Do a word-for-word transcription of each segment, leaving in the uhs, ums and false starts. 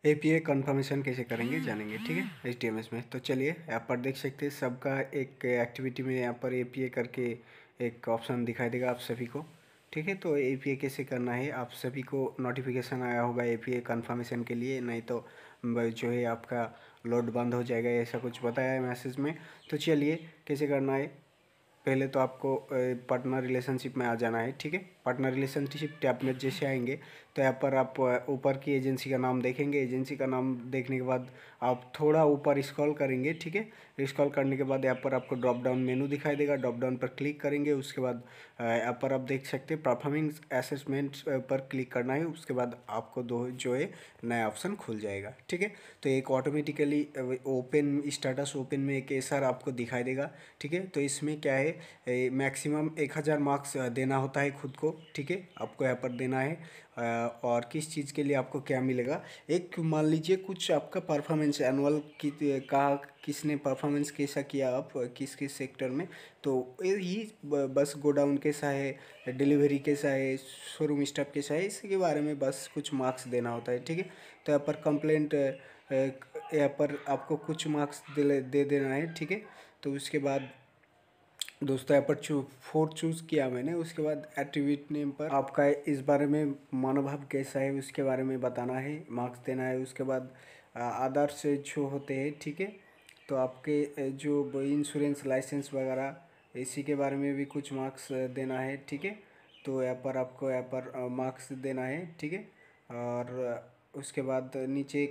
API confirmation कैसे करेंगे जानेंगे, ठीक है, एचटीएमएस में। तो चलिए यहाँ पर देख सकते हैं सबका एक एक्टिविटी में यहाँ पर एपीआई करके एक ऑप्शन दिखाई देगा आप सभी को, ठीक है। तो एपीआई कैसे करना है आप सभी को नोटिफिकेशन आया होगा एपीआई कंफर्मेशन के लिए, नहीं तो जो है आपका लोड बंद हो जाएगा, ऐसा कुछ बताया है मैसेज में। तो चलिए कैसे करना है। पहले तो आपको पार्टनर रिलेशनशिप में आ जाना है, ठीक है। पार्टनर रिलेशनशिप टैब में जैसे आएंगे तो यहाँ पर आप ऊपर की एजेंसी का नाम देखेंगे। एजेंसी का नाम देखने के बाद आप थोड़ा ऊपर स्क्रॉल करेंगे, ठीक है। स्क्रॉल करने के बाद यहाँ पर आपको ड्रॉप डाउन मेनू दिखाई देगा, ड्रॉप डाउन पर क्लिक करेंगे। उसके बाद यहाँ पर आप देख सकते हैं परफॉर्मिंग असेसमेंट पर क्लिक करना है। उसके बाद आपको दो जो है नया ऑप्शन खुल जाएगा, ठीक है। तो एक ऑटोमेटिकली ओपन स्टेटस ओपन में एक एसआर आपको दिखाई देगा, ठीक है। तो इसमें क्या है, मैक्सिमम एक हज़ार मार्क्स देना होता है खुद को, ठीक है, आपको यहाँ पर देना है। और किस चीज़ के लिए आपको क्या मिलेगा, एक मान लीजिए कुछ आपका परफॉर्मेंस एनुअल की का किसने परफॉर्मेंस कैसा किया आप किस किस सेक्टर में, तो यही बस गोडाउन कैसा है, डिलीवरी कैसा है, शोरूम स्टाफ कैसा है, इसके बारे में बस कुछ मार्क्स देना होता है, ठीक है। तो यहाँ पर कंप्लेंट यहाँ पर आपको कुछ मार्क्स दे दे देना है, ठीक है। तो उसके बाद दोस्तों यहाँ पर चू फोर चूज़ किया मैंने। उसके बाद एट्रीब्यूट नेम पर आपका इस बारे में मनोभाव कैसा है उसके बारे में बताना है, मार्क्स देना है। उसके बाद आदर्श जो होते हैं, ठीक है, तो आपके जो इंश्योरेंस लाइसेंस वगैरह इसी के बारे में भी कुछ मार्क्स देना है, ठीक है। तो यहाँ पर आपको यहाँ पर मार्क्स देना है, ठीक है। और उसके बाद नीचे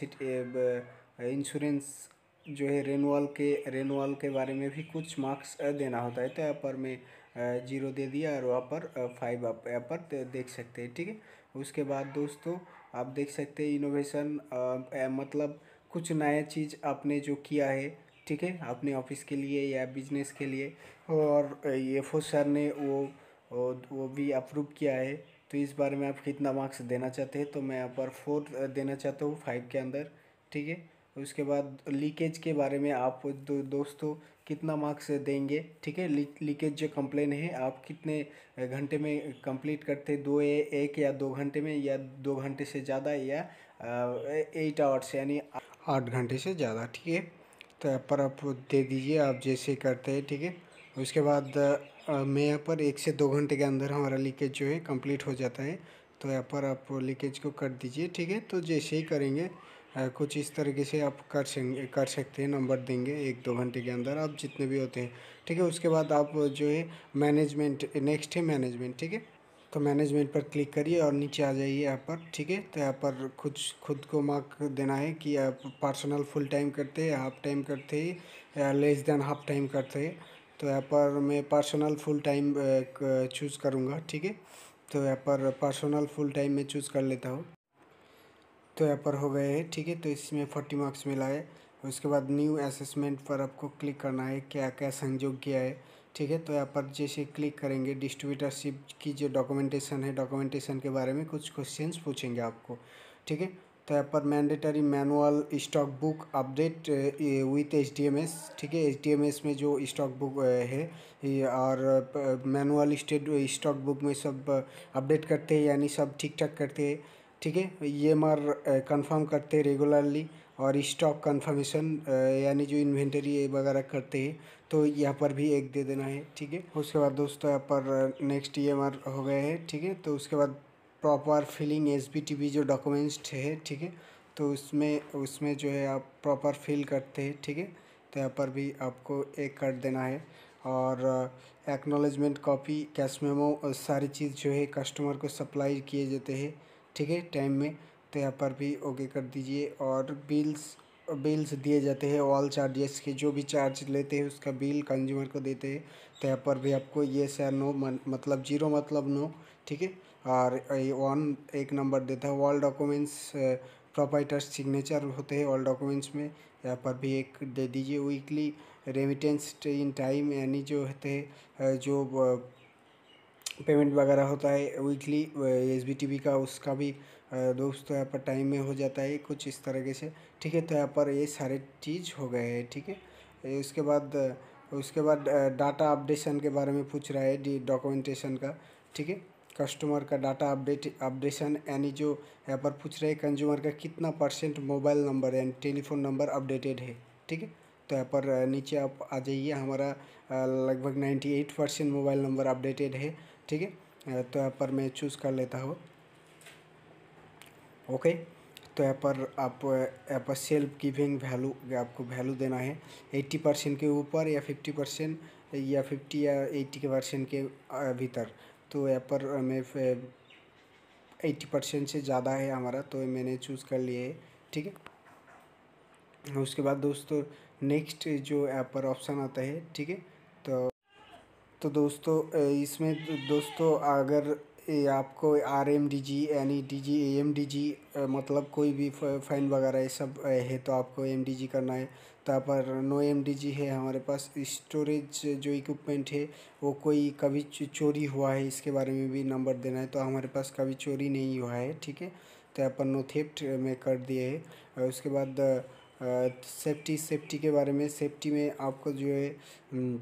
कैपेसिटी इंश्योरेंस जो है रेनुअल के रेनुअल के बारे में भी कुछ मार्क्स देना होता है। तो यहाँ पर मैं जीरो दे दिया और वहाँ पर फाइव आप यहाँ पर देख सकते हैं, ठीक है। उसके बाद दोस्तों आप देख सकते हैं इनोवेशन, मतलब कुछ नया चीज़ आपने जो किया है, ठीक है, अपने ऑफिस के लिए या बिजनेस के लिए, और ये एफ ओ सर ने वो वो भी अप्रूव किया है। तो इस बारे में आप कितना मार्क्स देना चाहते हैं, तो मैं यहाँ पर फोर देना चाहता हूँ फाइव के अंदर, ठीक है। उसके बाद लीकेज के बारे में आप दो, दोस्तों कितना मार्क्स देंगे, ठीक है। लीकेज जो कंप्लेन है आप कितने घंटे में कंप्लीट करते, दो एक या दो घंटे में, या दो घंटे से ज़्यादा, या एट आवर्स यानी आठ घंटे से ज़्यादा, ठीक है। तो यहाँ पर आप दे दीजिए आप जैसे करते हैं, ठीक है। उसके बाद मैं यहाँ पर एक से दो घंटे के अंदर हमारा लीकेज जो है कंप्लीट हो जाता है। तो यहाँ पर आप लीकेज को कर दीजिए, ठीक है। तो जैसे ही करेंगे कुछ इस तरीके से आप कर सेंगे कर सकते हैं, नंबर देंगे एक दो घंटे के अंदर आप जितने भी होते हैं, ठीक है। उसके बाद आप जो है मैनेजमेंट, नेक्स्ट है मैनेजमेंट, ठीक है। तो मैनेजमेंट पर क्लिक करिए और नीचे आ जाइए यहाँ पर, ठीक है। तो यहाँ पर कुछ खुद को मार्क देना है कि आप पर्सनल फुल टाइम करते हैं, हाफ टाइम करते हैं, या लेस देन हाफ टाइम करते हैं। तो यहाँ पर मैं पर्सनल फुल टाइम चूज़ करूँगा, ठीक है। तो यहाँ पर पर्सनल फुल टाइम में चूज़ कर लेता हूँ। तो यहाँ पर हो गए हैं, ठीक है। तो इसमें फोर्टी मार्क्स मिला है। उसके बाद न्यू असेसमेंट पर आपको क्लिक करना है, क्या क्या संयोग किया है, ठीक है। तो यहाँ पर जैसे क्लिक करेंगे डिस्ट्रीब्यूटरशिप की जो डॉक्यूमेंटेशन है, डॉक्यूमेंटेशन के बारे में कुछ क्वेश्चंस पूछेंगे आपको, ठीक है। तो यहाँ पर mandatory manual stock book update with H D M S, ठीक है। एच डी एम एस में जो स्टॉक बुक है, और मैनुअल स्टेट स्टॉक बुक में सब अपडेट करते हैं, यानी सब ठीक ठाक करते हैं, ठीक है। ये मार कंफर्म करते हैं रेगुलरली, और स्टॉक कंफर्मेशन यानी जो इन्वेंटरी वगैरह करते हैं, तो यहाँ पर भी एक दे देना है, ठीक है। उसके बाद दोस्तों यहाँ पर नेक्स्ट ई एम आर हो गए हैं, ठीक है। तो उसके बाद proper filling S B T V जो डॉक्यूमेंट्स है, ठीक है। तो उसमें उसमें जो है आप प्रॉपर फिल करते हैं, ठीक है। तो यहाँ पर भी आपको एक कर देना है। और एक्नॉलेजमेंट कॉपी, कैश मेमो, सारी चीज़ जो है कस्टमर को सप्लाई किए जाते हैं, ठीक है, टाइम में। तो यहाँ पर भी ओके कर दीजिए। और बिल्स बिल्स दिए जाते हैं, ऑल चार्जेस के जो भी चार्ज लेते हैं उसका बिल कंज्यूमर को देते हैं। तो यहाँ पर भी आपको ये या नो मतलब जीरो मतलब नो, ठीक है। और वन एक नंबर देता है। ऑल डॉक्यूमेंट्स प्रोपाइटर्स सिग्नेचर होते हैं ऑल डॉक्यूमेंट्स में, यहाँ पर भी एक दे दीजिए। वीकली रेमिटेंस इन टाइम, यानी जो होते हैं जो पेमेंट वगैरह होता है weekly S B T V का, उसका भी दोस्तों यहाँ पर टाइम में हो जाता है कुछ इस तरीके से, ठीक है। तो यहाँ पर ये सारे चीज़ हो गए हैं, ठीक है। उसके बाद उसके बाद डाटा अपडेशन के बारे में पूछ रहा है, डी डॉक्यूमेंटेशन का, ठीक है। कस्टमर का डाटा अपडेट अपडेशन, यानी जो यहाँ पर पूछ रहे हैं कंज्यूमर का कितना परसेंट मोबाइल नंबर यानी टेलीफोन नंबर अपडेटेड है। ठीक है, तो यहाँ पर नीचे आप आ जाइए, हमारा लगभग ninety eight percent mobile number updated है। ठीक है, तो यहाँ पर मैं चूज़ कर लेता हूँ। ओके, तो यहाँ पर आप यहाँ पर सेल्फ गिविंग वैल्यू आपको वैल्यू देना है एट्टी परसेंट के ऊपर या फिफ्टी परसेंट या फिफ्टी या एट्टी के परसेंट के भीतर। तो यहाँ पर मैं एट्टी परसेंट से ज़्यादा है हमारा, तो मैंने चूज़ कर लिया है। ठीक है, उसके बाद दोस्तों नेक्स्ट जो यहाँ पर ऑप्शन आता है। ठीक है, तो तो दोस्तों इसमें दोस्तों अगर ये आपको आर एम डी जी यानी D G A M D G मतलब कोई भी फाइन वगैरह ये सब है तो आपको एम डी जी करना है। तो यहाँ पर नो एम डी जी है हमारे पास। स्टोरेज जो इक्विपमेंट है वो कोई कभी चोरी हुआ है इसके बारे में भी नंबर देना है, तो हमारे पास कभी चोरी नहीं हुआ है। ठीक है, तो यहाँ पर नो थेफ्ट में कर दिए है। उसके बाद सेफ्टी सेफ्टी के बारे में, सेफ्टी में आपको जो है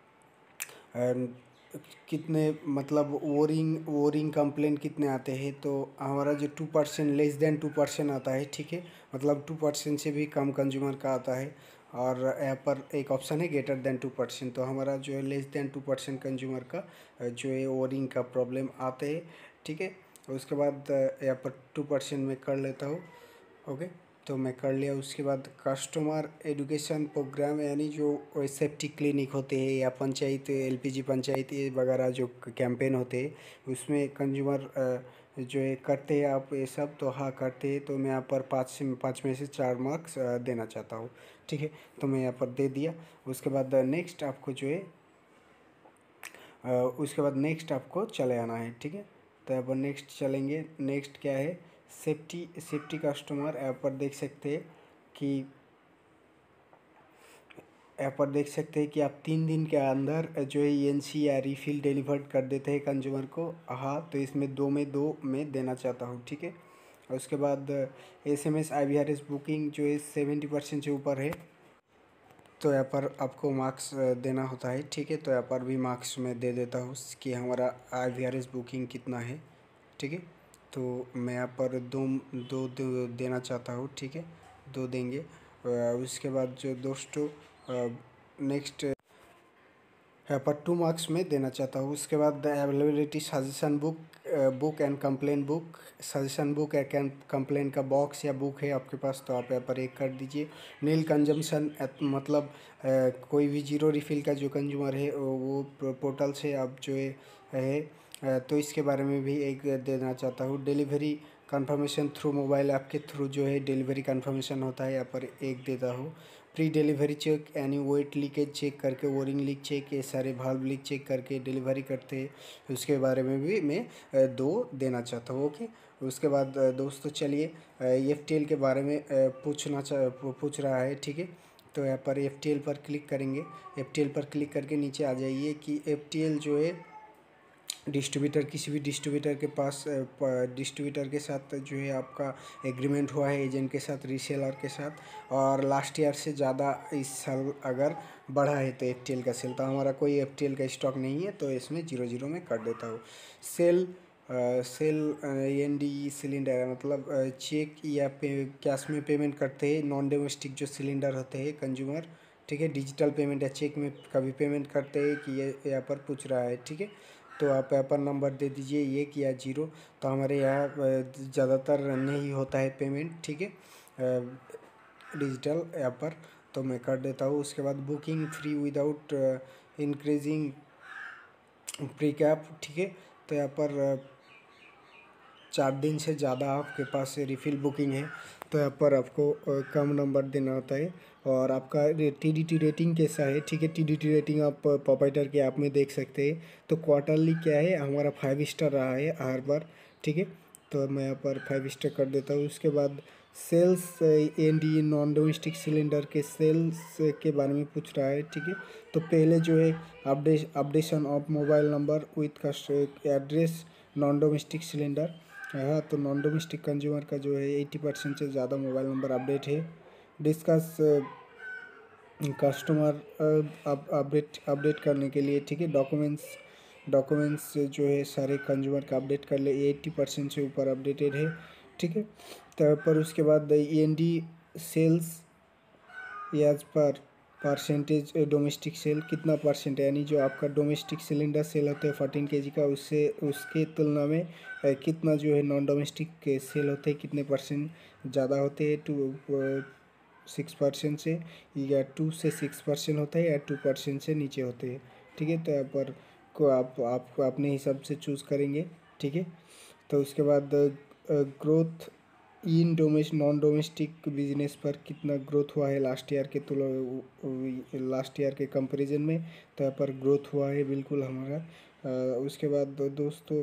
कितने मतलब वोरिंग वोरिंग कंप्लेन कितने आते हैं, तो हमारा जो two percent less than two percent आता है। ठीक है, मतलब टू परसेंट से भी कम कंज्यूमर का आता है। और यहाँ पर एक ऑप्शन है ग्रेटर देन टू परसेंट, तो हमारा जो है less than two percent consumer का जो है वोरिंग का प्रॉब्लम आते हैं। ठीक है, उसके बाद यहाँ पर टू परसेंट में कर लेता हूँ। ओके, तो मैं कर लिया। उसके बाद कस्टमर एजुकेशन प्रोग्राम यानी जो सेफ्टी क्लिनिक होते हैं या पंचायत एलपीजी पंचायत वगैरह जो कैंपेन होते हैं उसमें कंज्यूमर जो है करते हैं आप ये सब, तो हाँ करते हैं। तो मैं यहाँ पर पाँच से पाँच में से चार मार्क्स देना चाहता हूँ। ठीक है, तो मैं यहाँ पर दे दिया। उसके बाद नेक्स्ट आपको जो है उसके बाद नेक्स्ट आपको चले आना है। ठीक है, तो यहाँ पर नेक्स्ट चलेंगे। नेक्स्ट क्या है, सेफ्टी सेफ्टी कस्टमर। यहाँ पर देख सकते हैं कि यहाँ पर देख सकते हैं कि आप तीन दिन के अंदर जो है एनसी या रिफिल डिलीवर्ड कर देते हैं कंज्यूमर को। हाँ, तो इसमें दो में दो में देना चाहता हूँ। ठीक है, उसके बाद S M S I V R S booking जो है सेवेंटी परसेंट से ऊपर है, तो यहाँ पर आपको मार्क्स देना होता है। ठीक है, तो यहाँ पर भी मार्क्स मैं दे देता हूँ कि हमारा I V R S booking कितना है। ठीक है, तो मैं यहाँ पर दो दो, दो देना चाहता हूँ। ठीक है, दो देंगे। उसके बाद जो दोस्तों नेक्स्ट यहाँ पर टू मार्क्स में देना चाहता हूँ। उसके बाद availability suggestion book book and complain book, suggestion book या कंप्लेन का बॉक्स या बुक है आपके पास तो आप यहाँ पर एक कर दीजिए। नील कंजम्पशन मतलब आ, कोई भी जीरो रिफिल का जो कंज्यूमर है वो पोर्टल से आप जो है, है तो इसके बारे में भी एक देना चाहता हूँ। Delivery confirmation through mobile app के थ्रू जो है डिलीवरी कंफर्मेशन होता है, यहाँ पर एक देता हूँ। प्री डिलीवरी चेक यानी वेट लीकेज चेक करके, वोरिंग लीक चेक, ये सारे वाल्व लीक चेक करके डिलीवरी करते हैं, उसके बारे में भी मैं दो देना चाहता हूँ। ओके, उसके बाद दोस्तों चलिए एफ टी एल के बारे में पूछना चाह पूछ रहा है। ठीक है, तो यहाँ पर एफ टी एल पर क्लिक करेंगे। एफ टी एल पर क्लिक करके नीचे आ जाइए कि एफ टी एल जो है डिस्ट्रीब्यूटर, किसी भी डिस्ट्रीब्यूटर के पास डिस्ट्रीब्यूटर के साथ जो है आपका एग्रीमेंट हुआ है एजेंट के साथ, रीसेलर के साथ, और लास्ट ईयर से ज़्यादा इस साल अगर बढ़ा है तो एफ टी एल का सेल, तो हमारा कोई एफ टी एल का स्टॉक नहीं है तो इसमें जीरो जीरो में कर देता हूँ। Sale sale N D cylinder मतलब चेक या पे कैश में पेमेंट करते हैं, नॉन डोमेस्टिक जो सिलेंडर होते हैं कंज्यूमर। ठीक है, डिजिटल पेमेंट या चेक में कभी पेमेंट करते हैं कि ये यहाँ पर पूछ रहा है। ठीक है, तो आप यहाँ पर नंबर दे दीजिए एक या जीरो, तो हमारे यहाँ ज़्यादातर नहीं होता है पेमेंट। ठीक है, डिजिटल यहाँ पर, तो मैं कर देता हूँ। उसके बाद booking free without increasing pre cap. ठीक है, तो यहाँ पर चार दिन से ज़्यादा आपके पास रिफ़िल बुकिंग है तो यहाँ पर आपको कम नंबर देना होता है। और आपका टी डी टी रेटिंग कैसा है। ठीक है, टी डी टी रेटिंग आप प्रोप्राइटर के ऐप में देख सकते हैं। तो क्वार्टरली क्या है, हमारा फाइव स्टार रहा है हर बार। ठीक है, तो मैं यहाँ पर फाइव स्टार कर देता हूँ। उसके बाद sales N D non domestic cylinder के सेल्स के बारे में पूछ रहा है। ठीक है, तो पहले जो है update updation of mobile number with address non domestic cylinder. हाँ, तो नॉन डोमेस्टिक कंज्यूमर का जो है एटी परसेंट से ज़्यादा मोबाइल नंबर अपडेट है। डिस्कस कस्टमर अपडेट अपडेट करने के लिए। ठीक है, डॉक्यूमेंट्स डॉक्यूमेंट्स जो है सारे कंज्यूमर का अपडेट कर ले, एट्टी परसेंट से ऊपर अपडेटेड है, ठीक है। तो पर उसके बाद E N D sales as per percentage domestic sale कितना परसेंट है, यानी जो आपका डोमेस्टिक सिलेंडर सेल होते हैं फोर्टीन के जी का, उससे उसके तुलना में अ, कितना जो है नॉन डोमेस्टिक के सेल होते हैं, कितने परसेंट ज़्यादा होते हैं, टू सिक्स परसेंट से या टू से सिक्स परसेंट होता है या टू परसेंट से नीचे होते हैं, ठीक है। तो यहाँ पर को आप आप अपने हिसाब से चूज़ करेंगे, ठीक है। तो उसके बाद growth in domestic non domestic business पर कितना ग्रोथ हुआ है लास्ट ईयर के तुलना लास्ट ईयर के कंपैरिजन में, तो यहाँ पर ग्रोथ हुआ है बिल्कुल हमारा। अ, उसके बाद दो, दोस्तों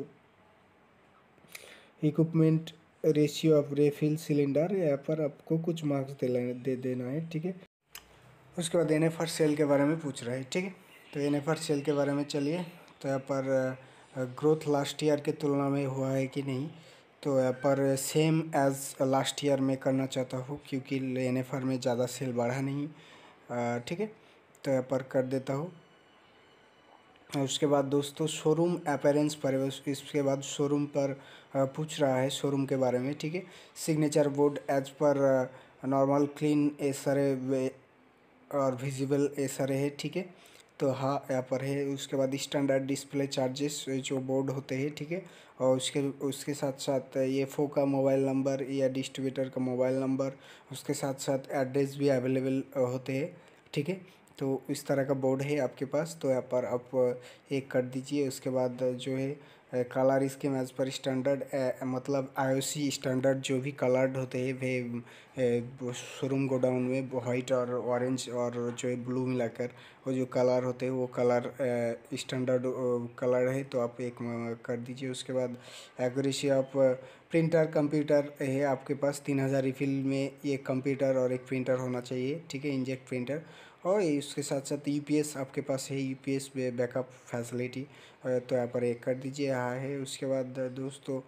equipment ratio of refill cylinder, यहाँ पर आपको कुछ मार्क्स दे लेने दे देना है, ठीक है। उसके बाद एन एफ आर सेल के बारे में पूछ रहा है, ठीक है। तो एन एफ आर सेल के बारे में चलिए, तो यहाँ पर ग्रोथ लास्ट ईयर के तुलना में हुआ है कि नहीं, तो यहाँ पर सेम एज लास्ट ईयर में करना चाहता हूँ क्योंकि एन एफ आर में ज़्यादा सेल बढ़ा नहीं, ठीक है। तो यहाँ पर कर देता हूँ। उसके बाद दोस्तों शोरूम अपीयरेंस पर, इसके बाद शोरूम पर पूछ रहा है शोरूम के बारे में, ठीक है। Signature board as per normal clean ए सारे और विजिबल ए सारे है, ठीक है। तो हाँ यहाँ पर है। उसके बाद स्टैंडर्ड डिस्प्ले चार्जेस जो बोर्ड होते हैं, ठीक है। और उसके उसके साथ साथ ये एफ ओ का मोबाइल नंबर या डिस्ट्रीब्यूटर का मोबाइल नंबर, उसके साथ साथ एड्रेस भी अवेलेबल होते हैं, ठीक है। तो इस तरह का बोर्ड है आपके पास, तो यहाँ पर आप एक कर दीजिए। उसके बाद जो है colour scheme as per standard, मतलब आई ओ सी स्टैंडर्ड जो भी कलर्ड होते हैं वे शोरूम गोडाउन में वाइट और ऑरेंज और जो है ब्लू मिलाकर वो जो कलर होते हैं वो कलर स्टैंडर्ड कलर है, तो आप एक कर दीजिए। उसके बाद एक्यूरेसी ऑफ प्रिंटर कंप्यूटर है आपके पास, तीन हज़ार रिफिल में एक कंप्यूटर और एक प्रिंटर होना चाहिए, ठीक है, इंजेक्ट प्रिंटर। और इसके साथ साथ यू पी एस आपके पास है, U P S backup facility, तो यहाँ पर एक कर दीजिए, हाँ है। उसके बाद दोस्तों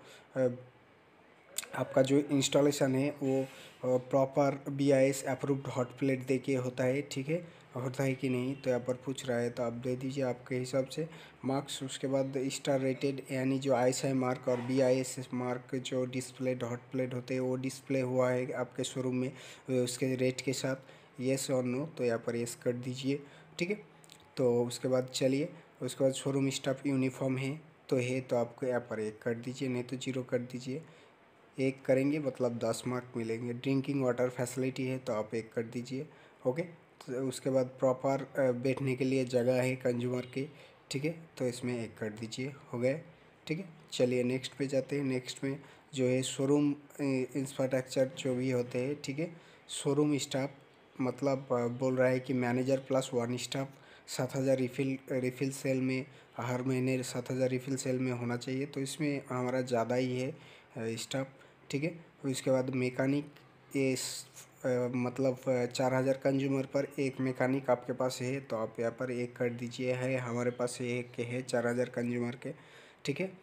आपका जो इंस्टॉलेशन है वो proper B I S approved hot plate दे के होता है, ठीक है, होता है कि नहीं, तो यहाँ पर पूछ रहा है, तो आप दे दीजिए आपके हिसाब से मार्क्स। उसके बाद स्टार रेटेड, यानी जो आई एस आई मार्क और बी आई एस मार्क जो डिस्प्ले हॉट प्लेट होते हैं वो डिस्प्ले हुआ है आपके शोरूम में उसके रेट के साथ, येस और नो, तो यहाँ पर येस कर दीजिए, ठीक है। तो उसके बाद चलिए, उसके बाद शोरूम स्टाफ यूनिफॉर्म है, तो है तो आपको यहाँ पर एक कर दीजिए, नहीं तो जीरो कर दीजिए। एक करेंगे मतलब दस मार्क मिलेंगे। ड्रिंकिंग वाटर फैसिलिटी है, तो आप एक कर दीजिए, ओके। तो उसके बाद प्रॉपर बैठने के लिए जगह है कंज्यूमर की, ठीक है, तो इसमें एक कर दीजिए, हो गए, ठीक है। चलिए नेक्स्ट पे जाते हैं। नेक्स्ट में जो है शोरूम इंफ्रास्ट्रक्चर जो भी होते हैं, ठीक है। शोरूम स्टाफ मतलब बोल रहा है कि मैनेजर प्लस वन स्टाफ सात हज़ार रिफिल रिफिल सेल में हर महीने सात हज़ार रिफिल सेल में होना चाहिए, तो इसमें हमारा ज़्यादा ही है स्टाफ, ठीक है। उसके बाद मैकेनिक, ये मतलब चार हज़ार कंज्यूमर पर एक मैकेनिक आपके पास है, तो आप यहाँ पर एक कर दीजिए, है हमारे पास एक है चार हज़ार कंज्यूमर के, ठीक है।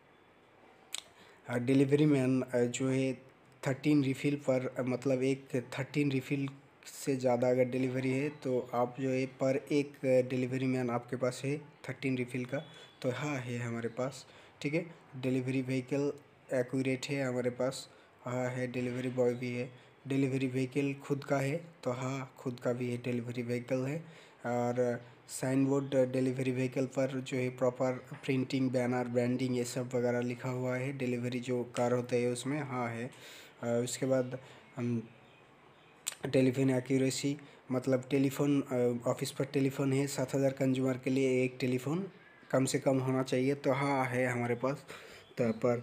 डिलीवरी मैन जो है थर्टीन रिफ़िल पर, मतलब एक थर्टीन रिफ़िल से ज़्यादा अगर डिलीवरी है तो आप जो है पर एक डिलीवरी मैन आपके पास है थर्टीन रिफ़िल का, तो हाँ है हमारे पास, ठीक है। डिलीवरी व्हीकल एक्यूरेट है हमारे पास, हाँ है। डिलीवरी बॉय भी है। डिलीवरी व्हीकल खुद का है, तो हाँ खुद का भी है, डिलीवरी व्हीकल है। और साइन बोर्ड डिलीवरी व्हीकल पर जो है प्रॉपर प्रिंटिंग, बैनर, ब्रांडिंग ये सब वगैरह लिखा हुआ है, डिलीवरी जो कार होता है उसमें, हाँ है। उसके बाद हम टेलीफोन एक्यूरेसी, मतलब टेलीफोन ऑफिस पर टेलीफोन है सात हज़ार कंज्यूमर के लिए एक टेलीफोन कम से कम होना चाहिए, तो हाँ है हमारे पास। तो यहाँ पर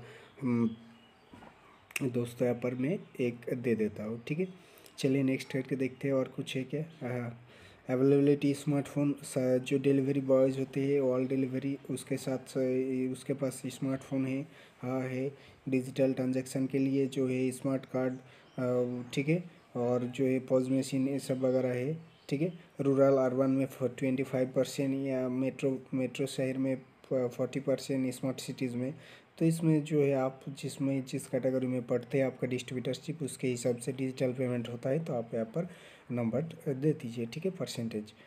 दोस्तों यहाँ पर मैं एक दे देता हूँ, ठीक है। चलिए नेक्स्ट करके देखते हैं और कुछ है क्या। हाँ, अवेलेबिलिटी स्मार्टफोन, जो डिलीवरी बॉयज़ होते हैं ऑल डिलीवरी उसके साथ उसके पास स्मार्टफोन है, हाँ है। डिजिटल ट्रांजैक्शन के लिए जो है स्मार्ट कार्ड, ठीक है, और जो है पॉज मशीन ये सब वगैरह है, ठीक है। रूरल अर्बन में ट्वेंटी फाइव परसेंट या मेट्रो मेट्रो शहर में फोर्टी परसेंट, स्मार्ट सिटीज़ में। तो इसमें जो है आप जिसमें जिस कैटेगरी में पढ़ते हैं आपका डिस्ट्रीब्यूटरशिप, उसके हिसाब से डिजिटल पेमेंट होता है, तो आप यहाँ पर नंबर दे दीजिए, ठीक है, परसेंटेज।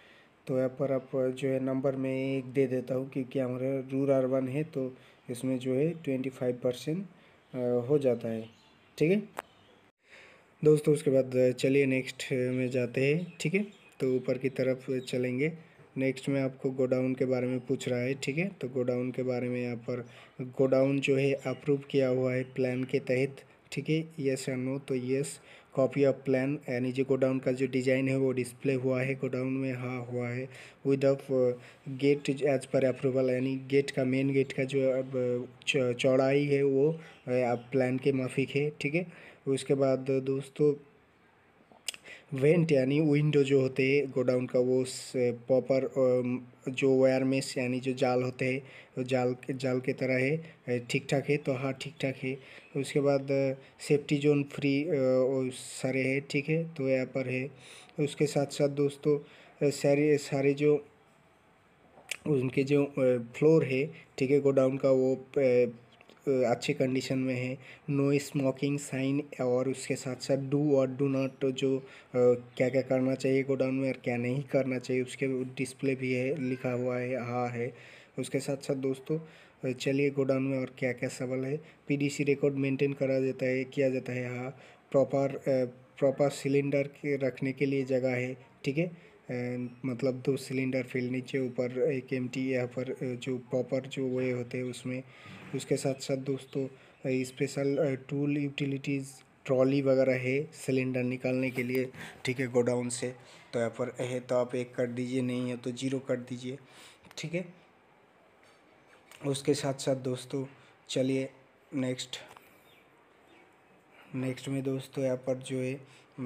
तो यहाँ पर आप जो है नंबर में एक दे देता हूँ क्योंकि हमारा रूरल अर्बन है तो इसमें जो है ट्वेंटी फाइव परसेंट हो जाता है, ठीक है दोस्तों। उसके बाद चलिए नेक्स्ट में जाते हैं, ठीक है। तो ऊपर की तरफ चलेंगे। नेक्स्ट में आपको गोडाउन के बारे में पूछ रहा है, ठीक है। तो गोडाउन के बारे में यहाँ पर गोडाउन जो है अप्रूव किया हुआ है प्लान के तहत, ठीक है। यस या नो, तो यस। कॉपी ऑफ प्लान यानी जो गोडाउन का जो डिज़ाइन है वो डिस्प्ले हुआ है गोडाउन में, हाँ हुआ है। Width of gate as per approval यानी गेट का मेन गेट का जो अब चौड़ाई है वो आप प्लान के माफिक है, ठीक है। उसके बाद दोस्तों वेंट यानी विंडो जो होते हैं गोडाउन का वो प्रॉपर जो वायर मेश यानी जो जाल होते हैं वो जाल के जाल के तरह है, ठीक ठाक है, तो हाँ ठीक ठाक है। उसके बाद सेफ्टी जोन फ्री सारे है, ठीक है, तो यहाँ पर है। उसके साथ साथ दोस्तों सारे सारे जो उनके जो फ्लोर है, ठीक है, गोडाउन का वो अच्छे कंडीशन में है। नो स्मोकिंग साइन और उसके साथ साथ डू और डू नॉट जो क्या क्या करना चाहिए गोडाउन में और क्या नहीं करना चाहिए उसके डिस्प्ले भी है, लिखा हुआ है, हाँ है। उसके साथ साथ दोस्तों चलिए गोडाउन में और क्या क्या सवाल है। पीडीसी रिकॉर्ड मेंटेन करा जाता है किया जाता है, हाँ। प्रॉपर प्रॉपर सिलेंडर के रखने के लिए जगह है, ठीक है। एंड मतलब दो सिलेंडर फिल नीचे ऊपर एक एम्प्टी यहाँ पर जो प्रॉपर जो वे होते हैं उसमें। उसके साथ साथ दोस्तों स्पेशल टूल यूटिलिटीज़ ट्रॉली वगैरह है सिलेंडर निकालने के लिए, ठीक है, गोडाउन से। तो यहाँ पर है तो आप एक कर दीजिए, नहीं है तो जीरो कर दीजिए, ठीक है। उसके साथ साथ दोस्तों चलिए नेक्स्ट नेक्स्ट में दोस्तों यहाँ पर जो है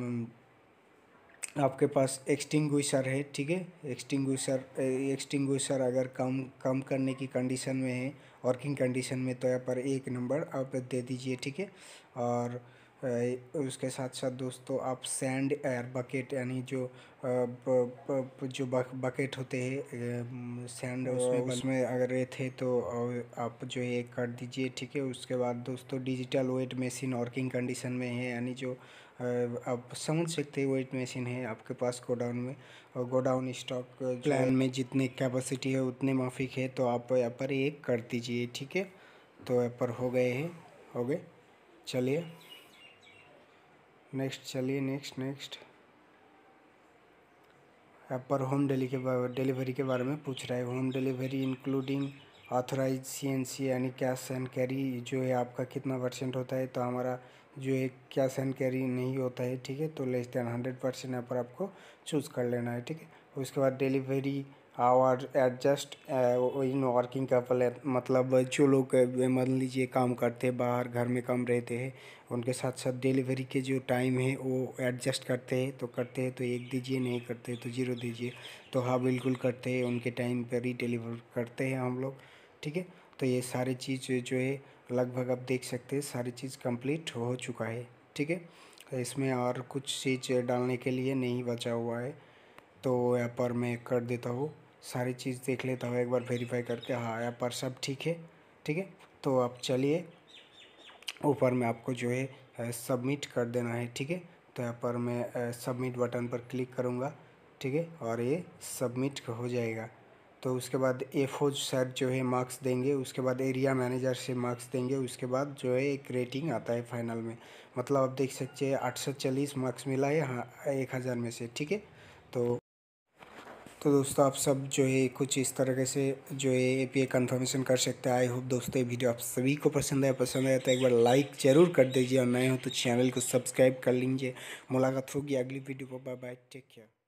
आपके पास एक्सटिंग्विशर है, ठीक है। एक्सटिंग्विशर एक्सटिंग्विशर अगर कम कम करने की कंडीशन में है, वर्किंग कंडीशन में, तो यहाँ पर एक नंबर आप दे दीजिए, ठीक है। और उसके साथ साथ दोस्तों आप सैंड एयर बकेट यानी जो ब, ब, जो बकेट होते हैं सैंड उसमें उसमें अगर रेत है तो आप जो है कर दीजिए, ठीक है। उसके बाद दोस्तों digital weight machine working condition में है यानी जो आप समझ सकते हैं वेट मशीन है आपके पास गोडाउन में, और गोडाउन स्टॉक प्लान में जितनी कैपेसिटी है उतने माफिक है, तो आप यहाँ पर एक कर दीजिए, ठीक है। तो यहाँ पर हो गए हैं हो गए चलिए नेक्स्ट चलिए नेक्स्ट नेक्स्ट यहाँ पर होम डिली के डिलीवरी के बारे में पूछ रहा है। Home delivery including authorize CNC यानी कैश एंड कैरी जो है आपका कितना परसेंट होता है, तो हमारा जो है कैश एंड कैरी नहीं होता है, ठीक है। तो लेस दैन हंड्रेड परसेंट यहाँ पर आपको चूज़ कर लेना है, ठीक है। उसके बाद delivery hour adjust in working couple मतलब जो लोग मान लीजिए काम करते हैं बाहर घर में कम रहते हैं उनके साथ साथ डिलीवरी के जो टाइम है वो एडजस्ट करते हैं, तो करते हैं तो एक दीजिए, नहीं करते तो जीरो दीजिए। तो हाँ बिल्कुल करते हैं, उनके टाइम पर ही डिलीवर करते हैं हम लोग, ठीक है। तो ये सारी चीज़ जो है लगभग आप देख सकते हैं सारी चीज़ कंप्लीट हो चुका है, ठीक है। तो इसमें और कुछ चीज़ डालने के लिए नहीं बचा हुआ है, तो यहाँ पर मैं कर देता हूँ, सारी चीज़ देख लेता हूँ एक बार वेरीफाई करके, हाँ यहाँ पर सब ठीक है, ठीक है। तो अब चलिए ऊपर में आपको जो है सबमिट कर देना है, ठीक है। तो यहाँ पर मैं सबमिट बटन पर क्लिक करूँगा, ठीक है, और ये सबमिट हो जाएगा। तो उसके बाद एफ ओ सर जो है मार्क्स देंगे, उसके बाद एरिया मैनेजर से मार्क्स देंगे, उसके बाद जो है एक रेटिंग आता है फाइनल में। मतलब आप देख सकते हैं आठ सौ चालीस मार्क्स मिला है हाँ एक हज़ार में से, ठीक है। तो तो दोस्तों आप सब जो है कुछ इस तरीके से जो है एपीआई कंफर्मेशन कर सकते हैं। आई होप दोस्तों ये वीडियो आप सभी को पसंद आया पसंद आया तो एक बार लाइक ज़रूर कर दीजिए और नए हो तो चैनल को सब्सक्राइब कर लीजिए। मुलाकात होगी अगली वीडियो को, बाय बाय, टेक केयर।